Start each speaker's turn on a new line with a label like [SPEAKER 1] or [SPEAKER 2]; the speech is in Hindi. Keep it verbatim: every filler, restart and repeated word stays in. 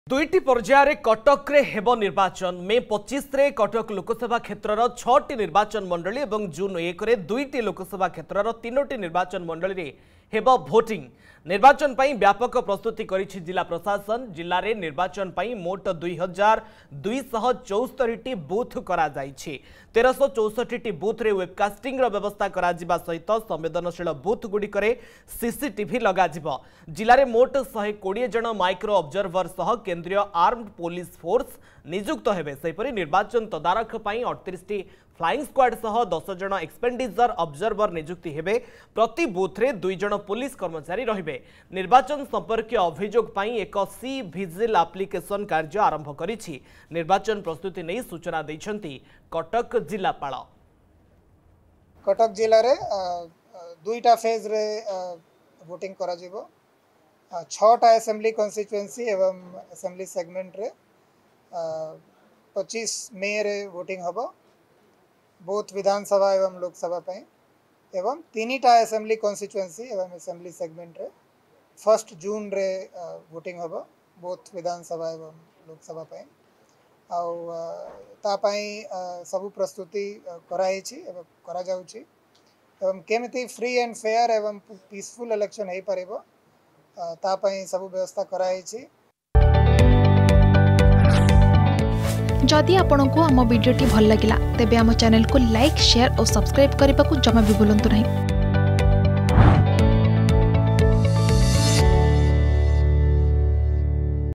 [SPEAKER 1] दुईटी पर्यायर कटक रे हेब निर्वाचन मे पच्चीस रे कटक लोकसभा क्षेत्रर छटी निर्वाचन मंडली और जून एक रे दुईटी लोकसभा क्षेत्रर तीनोटी निर्वाचन मंडली रे हेब भोटिंग। निर्वाचन पाई व्यापक प्रस्तुति करिछि जिला प्रशासन। जिले में निर्वाचन पाई मोट दुई हजार दुईशह चौस्तरी बूथ करा जाइछि। तेरश चौसठी बूथ रे वेबकास्टिंग व्यवस्था करा जिबा सहित संवेदनशील बूथ गुड़िकरे सीसीटीवी लगाजिबो। जिले में मोट शहे कोड़े जन माइक्रो ऑब्जर्वर सह केंद्रीय आर्म्ड पुलिस फोर्स नियुक्त हेबे। सेहिपरि निर्वाचन तदारख पाई अड़तीस टी फ्लाइंग स्क्वाड सह दस जन एक्सपेंडिचर ऑब्जर्वर नियुक्ति हेबे। प्रति बूथ रे दुई जन पुलिस कर्मचारी रहिबे। निर्वाचन संपर्क अभियोग पाई एक सी विजिल एप्लिकेशन कार्य आरंभ करिछि। निर्वाचन प्रस्तुति नहीं सूचना दैछंती कटक जिलापाल।
[SPEAKER 2] कटक जिले रे दुईटा फेज रे वोटिंग करा जिवो। छटा असेंबली कॉन्स्टिट्युएंसी एवं असेंबली सेगमेंट रे पच्चीस मे रे वोटिंग हबो। बोथ विधानसभा एवं लोकसभा पाई एवं तीनटा असेंबली कॉन्स्टिट्युएंसी एवं असेंबली सेगमेंट रे फर्स्ट जून रे वोटिंग हबो। बोथ विधानसभा एवं लोकसभा पाई आउ ता पाई सबु प्रस्तुति कराइछि एवं करा जाउछि एवं केमिति फ्री एंड फेयर एवं पीसफुल इलेक्शन हे परिबो ता पाई सबु व्यवस्था कराइछि।
[SPEAKER 3] जदि आपंक आम भिडी भल लगा तेब आम चैनल को लाइक शेयर और सब्सक्राइब करने को जमा भी भूलु नहीं।